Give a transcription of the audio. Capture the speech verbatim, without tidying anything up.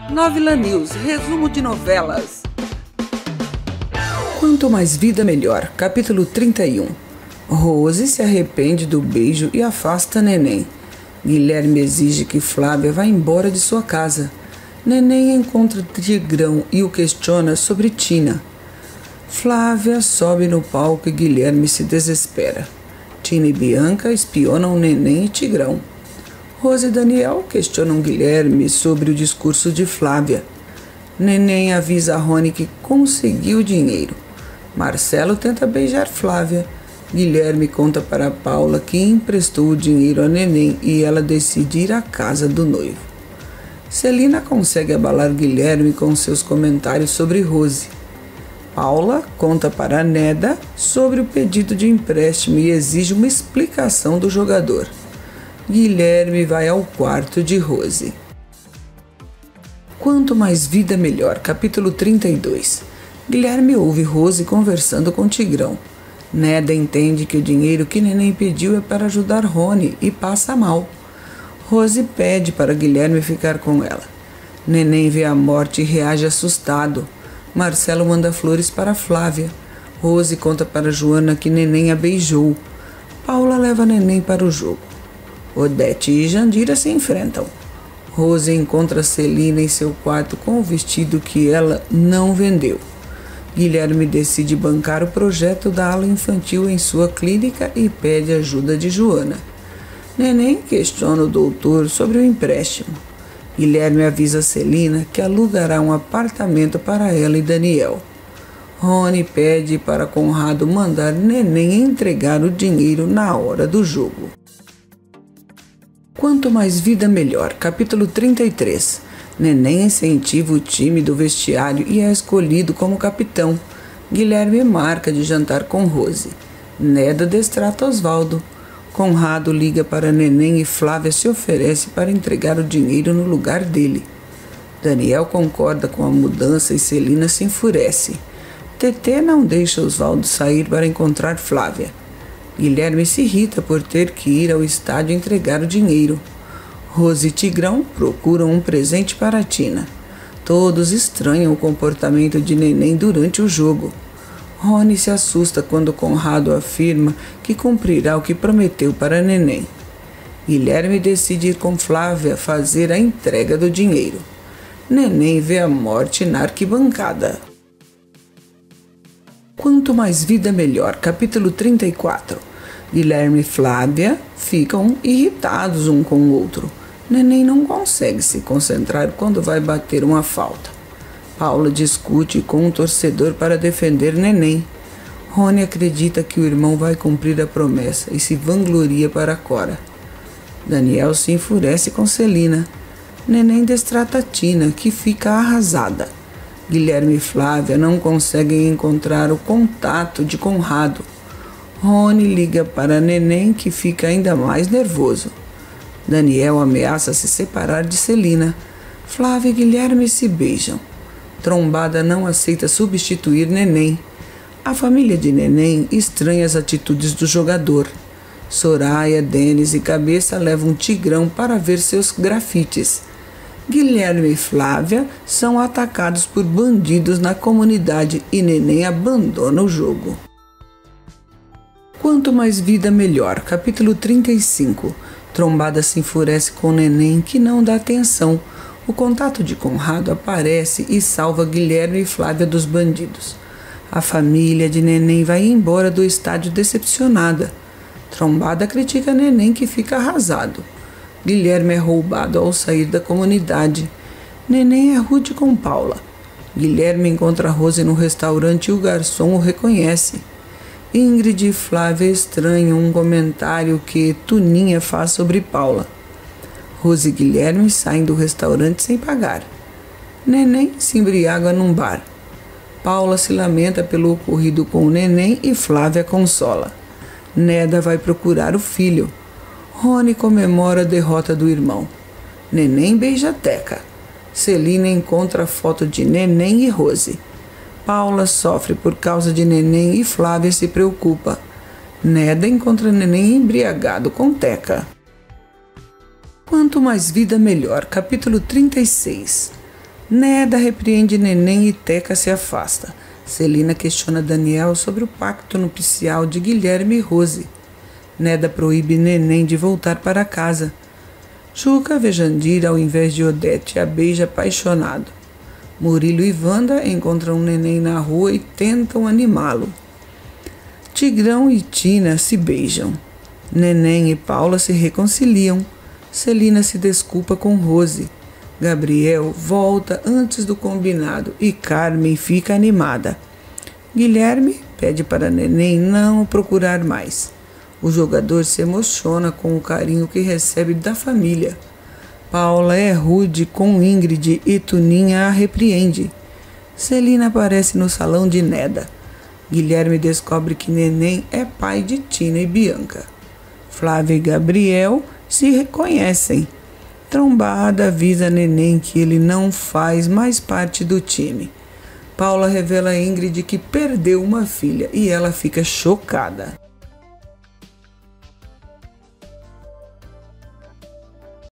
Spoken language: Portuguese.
Novela News, resumo de novelas. Quanto mais vida, melhor. Capítulo trinta e um. Rose se arrepende do beijo e afasta Neném. Guilherme exige que Flávia vá embora de sua casa. Neném encontra Tigrão e o questiona sobre Tina. Flávia sobe no palco e Guilherme se desespera. Tina e Bianca espionam Neném e Tigrão. Rose e Daniel questionam Guilherme sobre o discurso de Flávia. Neném avisa a Rony que conseguiu o dinheiro. Marcelo tenta beijar Flávia. Guilherme conta para Paula que emprestou o dinheiro a Neném e ela decide ir à casa do noivo. Celina consegue abalar Guilherme com seus comentários sobre Rose. Paula conta para Neda sobre o pedido de empréstimo e exige uma explicação do jogador. Guilherme vai ao quarto de Rose. Quanto mais vida, melhor. Capítulo trinta e dois. Guilherme ouve Rose conversando com Tigrão. Neda entende que o dinheiro que Neném pediu é para ajudar Rony e passa mal. Rose pede para Guilherme ficar com ela. Neném vê a morte e reage assustado. Marcelo manda flores para Flávia. Rose conta para Joana que Neném a beijou. Paula leva Neném para o jogo. Odete e Jandira se enfrentam. Rose encontra Celina em seu quarto com o vestido que ela não vendeu. Guilherme decide bancar o projeto da ala infantil em sua clínica e pede ajuda de Joana. Neném questiona o doutor sobre o empréstimo. Guilherme avisa Celina que alugará um apartamento para ela e Daniel. Rony pede para Conrado mandar Neném entregar o dinheiro na hora do jogo. Quanto mais vida, melhor. Capítulo trinta e três. Neném incentiva o time do vestiário e é escolhido como capitão. Guilherme marca de jantar com Rose. Neda destrata Osvaldo. Conrado liga para Neném e Flávia se oferece para entregar o dinheiro no lugar dele. Daniel concorda com a mudança e Celina se enfurece. Tetê não deixa Osvaldo sair para encontrar Flávia. Guilherme se irrita por ter que ir ao estádio entregar o dinheiro. Rose e Tigrão procuram um presente para Tina. Todos estranham o comportamento de Neném durante o jogo. Rony se assusta quando Conrado afirma que cumprirá o que prometeu para Neném. Guilherme decide ir com Flávia fazer a entrega do dinheiro. Neném vê a morte na arquibancada. Quanto mais vida, melhor. Capítulo trinta e quatro. Guilherme e Flávia ficam irritados um com o outro. Neném não consegue se concentrar quando vai bater uma falta. Paula discute com um torcedor para defender Neném. Rony acredita que o irmão vai cumprir a promessa e se vangloria para Cora. Daniel se enfurece com Celina. Neném destrata Tina, que fica arrasada. Guilherme e Flávia não conseguem encontrar o contato de Conrado. Rony liga para Neném, que fica ainda mais nervoso. Daniel ameaça se separar de Celina. Flávia e Guilherme se beijam. Trombada não aceita substituir Neném. A família de Neném estranha as atitudes do jogador. Soraya, Denis e Cabeça levam Tigrão para ver seus grafites. Guilherme e Flávia são atacados por bandidos na comunidade e Neném abandona o jogo. Quanto mais vida, melhor. Capítulo trinta e cinco. Trombada se enfurece com Neném, que não dá atenção. O contato de Conrado aparece e salva Guilherme e Flávia dos bandidos. A família de Neném vai embora do estádio decepcionada. Trombada critica Neném, que fica arrasado. Guilherme é roubado ao sair da comunidade. Neném é rude com Paula. Guilherme encontra Rose no restaurante e o garçom o reconhece. Ingrid e Flávia estranham um comentário que Tuninha faz sobre Paula. Rose e Guilherme saem do restaurante sem pagar. Neném se embriaga num bar. Paula se lamenta pelo ocorrido com o Neném e Flávia consola. Neda vai procurar o filho. Rony comemora a derrota do irmão. Neném beija Teca. Celina encontra a foto de Neném e Rose. Paula sofre por causa de Neném e Flávia se preocupa. Neda encontra Neném embriagado com Teca. Quanto mais vida, melhor. Capítulo trinta e seis. Neda repreende Neném e Teca se afasta. Celina questiona Daniel sobre o pacto nupcial de Guilherme e Rose. Neda proíbe Neném de voltar para casa. Juca vê Jandira ao invés de Odete e a beija apaixonado. Murilo e Wanda encontram Neném na rua e tentam animá-lo. Tigrão e Tina se beijam. Neném e Paula se reconciliam. Celina se desculpa com Rose. Gabriel volta antes do combinado e Carmen fica animada. Guilherme pede para Neném não o procurar mais. O jogador se emociona com o carinho que recebe da família. Paula é rude com Ingrid e Tuninha a repreende. Celina aparece no salão de Neda. Guilherme descobre que Neném é pai de Tina e Bianca. Flávia e Gabriel se reconhecem. Trombada avisa Neném que ele não faz mais parte do time. Paula revela a Ingrid que perdeu uma filha e ela fica chocada.